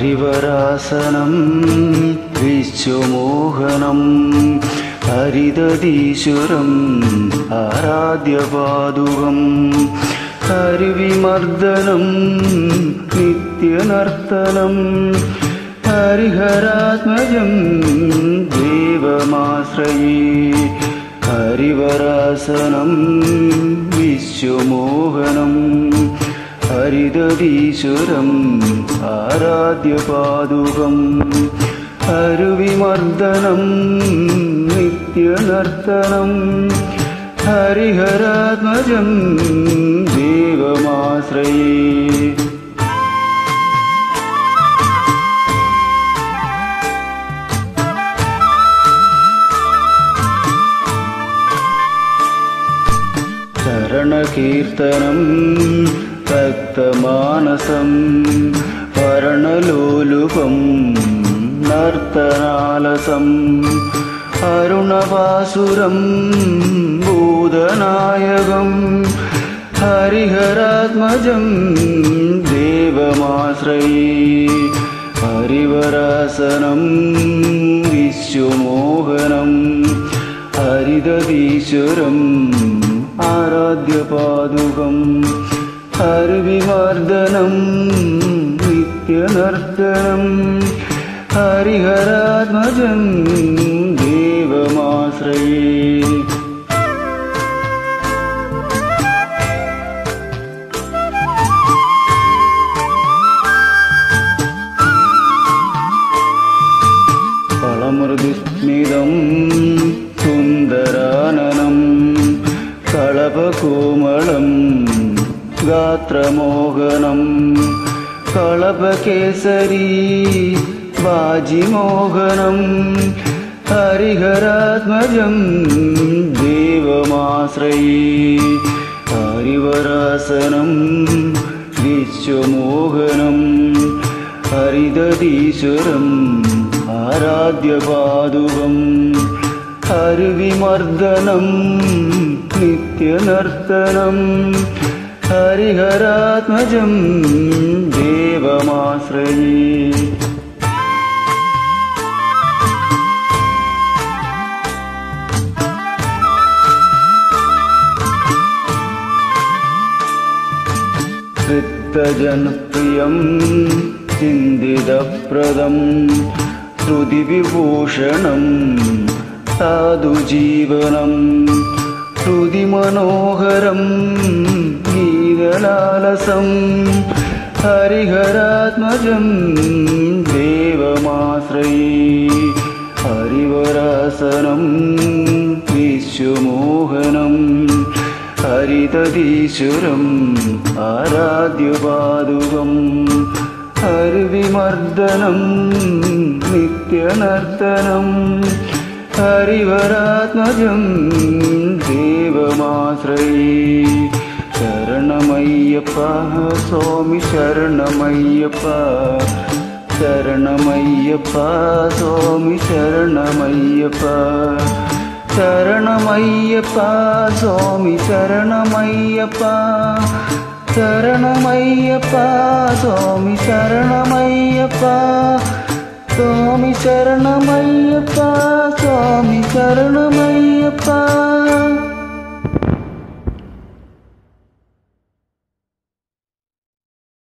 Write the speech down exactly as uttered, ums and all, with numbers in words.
ഹരിവരാസനം വിശ്വമോഹനം ഹരിതീശ്വരം ആരാധ്യപാദുകം ഹരിവിമർദ്ദനം നിത്യനർത്തനം ഹരിഹരാത്മജം ദേവമാശ്രയേ ഹരിവരാസനം വിശ്വമോഹനം ഹരിതീശ്വരം ആരാധ്യപാദുകം ഹരിവിമർദ്ദനം നിത്യനർത്തനം ഹരിഹരാത്മജം ദേവമാശ്രയേ ശരണകീർത്തനം ഭക്തമാനസം വർണ്ണലോലുപം നർത്തനാലസം അരുണവാസുരം ഭൂതനായകം ഹരിഹരാത്മജം ദേവമാശ്രയേ ഹരിവരാസനം വിശ്വമോഹനം ഹരിതീശ്വരം ആരാധ്യപാദുകം ഹരിവിമർദ്ദനം നിത്യനർത്തനം ഹരിഹരാത്മജം ദേവമാശ്രയേ ഫളമൃദുസ്മിതം സുന്ദരാനനം കളപകോമളം ഗാത്രമോഹനം കളപകേസരീ വാജിമോഹനം ഹരിഹരാത്മജം ദേവമാശ്രയേ ഹരിവരാസനം വിശ്വമോഹനം ഹരിതീശ്വരം ആരാധ്യപാദുകം ഹരിവിമർദ്ദനം നിത്യനർത്തനം ഹരിഹരാത്മജം ദേവമാശ്രയേ ചിത്തജനപ്രിയം ചിന്തിതപ്രദം ശ്രുതിവിഭൂഷണം സാധുജീവനം ശ്രുതിമനോഹരം ഗീതലാലസം ഹരിഹരാത്മജം ദേവമാശ്രയേ ഹരിവരാസനം വിശ്വമോഹനം ഹരിതീശ്വരം ആരാധ്യപാദുകം ഹരിവിമർദ്ദനം നിത്യനർത്തനം ഹരിവരാത്മജം ദേവമാശ്രയേ ശരണമയ്യപ്പ സ്വാമി ശരണമയ്യപ്പ ശരണമയ്യപ്പ സ്വാമി ശരണമയ്യപ്പ ശരണമയ്യപ്പ സ്വാമി ശരണമയ്യപ്പ ശരണമയ്യപ്പ സ്വാമി ശരണമയ്യപ്പ സ്വാമി ശരണമയ്യപ്പ സ്വാമി ശരണമയ്യപ്പ